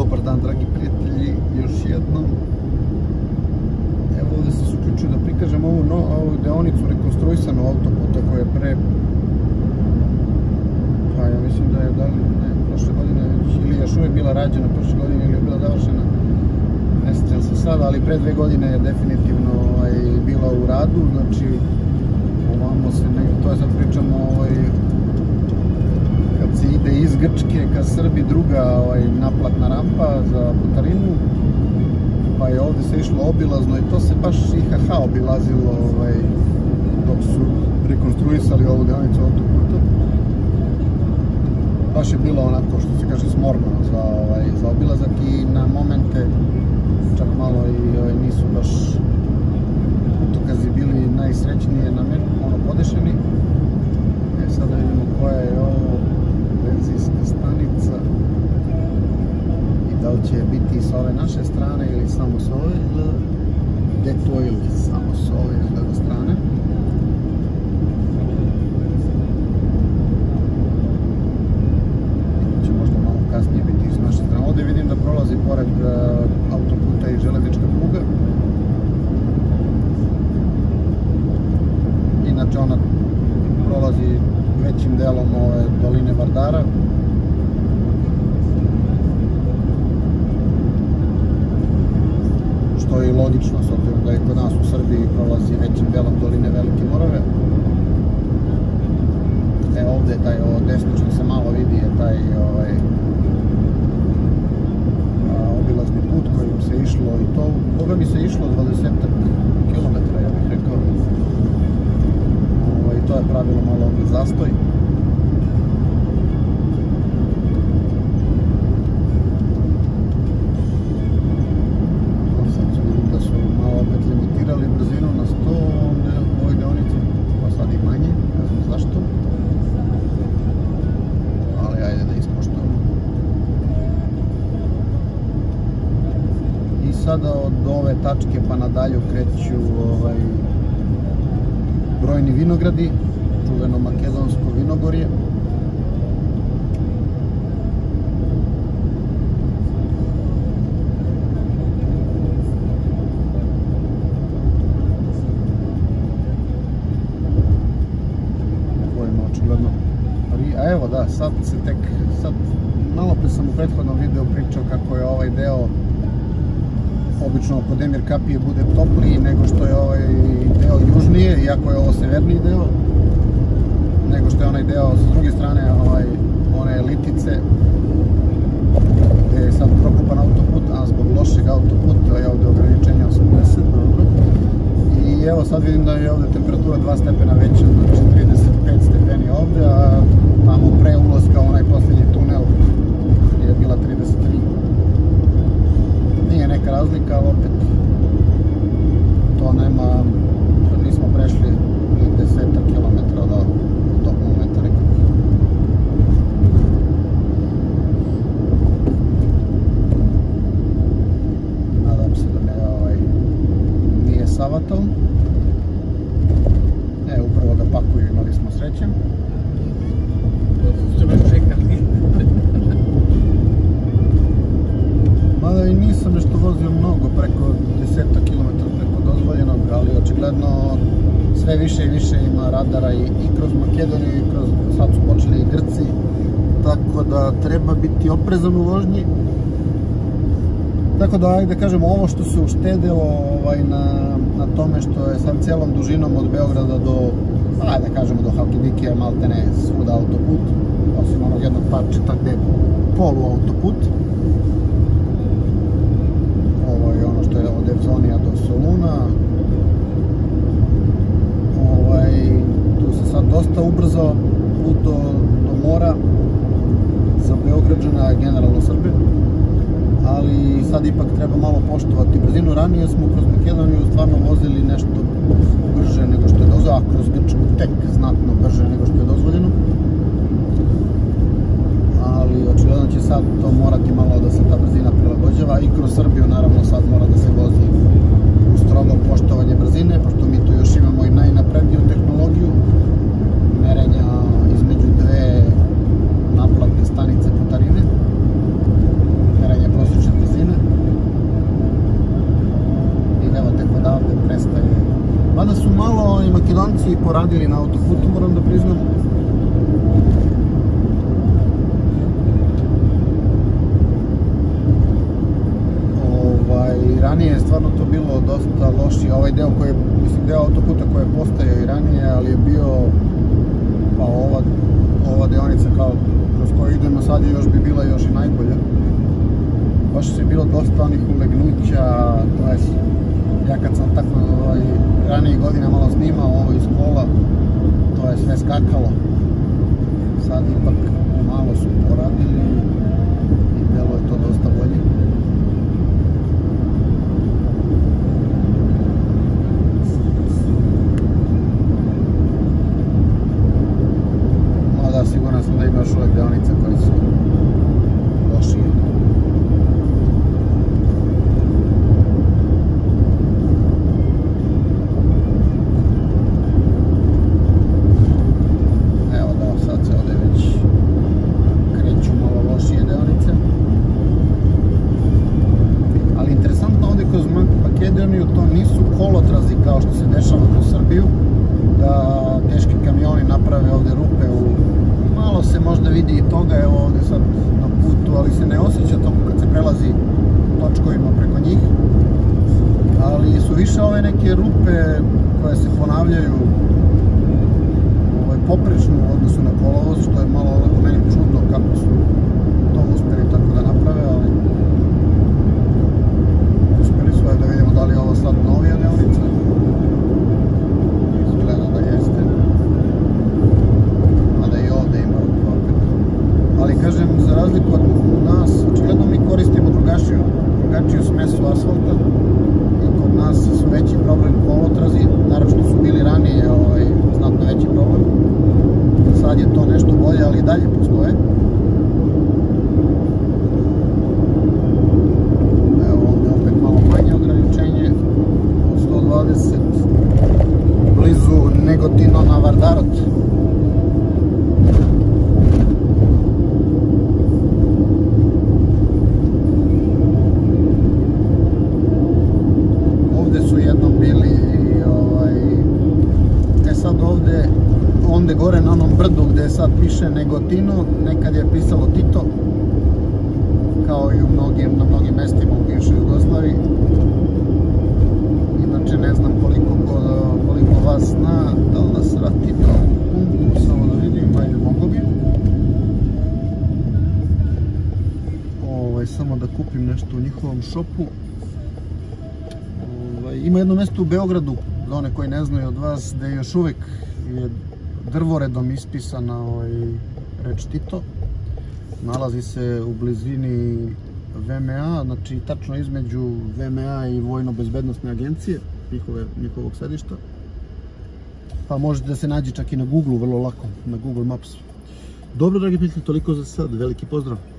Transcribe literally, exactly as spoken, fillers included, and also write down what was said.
Dobar dan, dragi prijatelji, još jednom. Evo ovdje sam se uključio da prikažem ovu, no, ovu deonicu rekonstruisanu autoputa koja je pre, pa ja mislim da je da li, ne, prošle godine ili još uvijek bila rađena prošle godine ili je bila završena, ne sjećam se sada, ali pre dve godine je definitivno ovaj, bila u radu, znači ovamo se negdje, to je sad pričamo ovaj, kad se ide iz Grčke ka Srbiji, druga ovaj, naplatna rampa za putarinu, pa je ovdje se išlo obilazno i to se baš I H H obilazilo ovaj, dok su rekonstruisali ovu deonicu autoputa. Baš je bilo onako, što se kaže, smorno za, ovaj, za obilazak i na momente čak malo i ovaj, nisu baš putokazi bili najsrećnije na meni, ono podešeni. E sada vidimo koja je ovo benzinska stanica i da li će biti s ove naše strane ili samo s ove izgleda. Gde to ili samo s ove izgleda strane. Će možda malo kasnije biti s naše strane. Ovdje vidim da prolazi pored autoputa i železnička pruga. Inače ona prolazi većim delom ove doline Vardara. Što je i logično, s obzirom da je kod nas u Srbiji prolazi većim delom doline Velike Morave. E ovdje taj ovo desno što se malo vidi je taj ovaj, obilazni put kojim se išlo i to, koga bi se išlo dvadesetak kilometara, ja bih rekao. I to je pravilo malo ovdje zastoj. Sad su vidim da su malo opet limitirali brzinu na sto u ovoj deonici, pa sad i manje, ne znam zašto. Ali ajde da ispoštujemo. I sada od ove tačke pa nadalje kreću ovaj, brojni vinogradi, čuveno makedonsko vinogorje. Ovo je očigledno. A evo da, sad se tek, sad malo pre sam u prethodnom videu pričao kako je ovaj deo, obično kod Emir Kapije bude topliji nego što je ovaj deo južnije, iako je ovo severniji deo, nego što je onaj deo s druge strane, ovaj, one Litice, gde je sad prokopan autoput, a zbog lošeg autoputa je ovdje ograničenje osamdeset, dobro. I evo sad vidim da je ovdje temperatura dva stepena veća, znači trideset pet stepeni ovdje, a tamo pre ulaska onaj posljednji tunel je bila trideset tri. Nije neka razlika, ali opet to nema, nismo prešli ni desetak kilometara od tog momenta nekako. Nadam se da me ovaj nije savatao. E, upravo ga pakuju, imali smo sreće. Što me čekali. Mada i nisam nešto vozio mnogo, preko desetak kilometara preko dozvoljenog, ali očigledno sve više i više ima radara i, i kroz Makedoniju i kroz, sad su počeli i Grci, tako da treba biti oprezan u vožnji. Tako da, ajde kažemo, ovo što se uštedilo ovaj, na, na tome što je sad cijelom dužinom od Beograda do, ajde kažemo, do Halkidikija, maltene svuda autoput, osim onog jednog parčeta gde je polu autoput. Ovo je ono što je od Evzonija do Soluna. Ovaj, tu se sad dosta ubrzao put do, do mora za Beograđana, generalno Srbe. Ali sad ipak treba malo poštovati brzinu. Ranije smo kroz Makedoniju stvarno vozili nešto brže nego što je dozvoljeno, a kroz Grčku tek znatno brže nego što je dozvoljeno. Ali očigledno će sad to morati malo da se ta brzina prilagođava i kroz Srbiju naravno sad mora da se vozi u strogo poštovanje brzine, pošto mi tu još imamo i najnapredniju tehnologiju merenja između dve naplatne stanice putarine, merenja prosječne su i poradili na autoputu, moram da priznam. Ranije je stvarno to bilo dosta lošije, ovaj deo koji je, mislim, deo autoputa koji je postojao i ranije, ali je bio, pa ova, ova deonica kao kroz koju idemo sad još bi bila još i najbolja. Baš je bilo dosta onih ulegnuća, to je, ja kad sam tako ovaj, ranije godina malo snimao ovo iz kola, to je sve skakalo. Sad ipak malo su poradili i delo je to dosta bolje. Siguran sam da ima još uvijek deonice koje su lošije. Evo da, sad se ovdje već kreću malo lošije deonice. Ali interesantno ovdje kroz Makedoniju to nisu kolotrazi kao što se dešava kroz Srbiju, da teški kamioni naprave ovdje rupe u... Malo se možda vidi i toga, evo ovdje sad na putu, ali se ne osjeća to kad se prelazi točkovima preko njih. Ali su više ove neke rupe koje se ponavljaju ovaj, poprečno u odnosu na kolovoz, što je malo onako meni čudno kako su to uspjeli tako da naprave, ali uspjeli su, da vidimo da li je ovo sad novija deonica. Izgleda da jeste. Ali kažem, za razliku od nas, očigledno mi koristimo drugačiju, drugačiju smesu asfalta i kod nas su veći problem kolotrazi, naravno što su bili ranije ovaj, znatno veći problem. Sad je to nešto bolje, ali i dalje postoje. Evo ovdje opet malo manje ograničenje od sto dvadeset blizu Negotino na Vardarot. Ovdje gore na onom brdu gdje sad piše Negotino, nekad je pisalo Tito, kao i u mnogim, na mnogim mestima u bivšoj Jugoslaviji. Inače ne znam koliko, koliko vas zna, da li da se vrati to u samo da vidim, ajde mogo bi. Ovaj, samo da kupim nešto u njihovom shopu. Ovaj, ima jedno mesto u Beogradu, za one koji ne znaju od vas, gdje još uvijek je drvoredom ispisana ovaj, reč Tito. Nalazi se u blizini V M A, znači tačno između V M A i Vojno-bezbednosne agencije, njihove, njihovog sedišta. Pa možete da se nađe čak i na Google, vrlo lako, na Google Maps. Dobro, dragi prijatelji, toliko za sad, veliki pozdrav!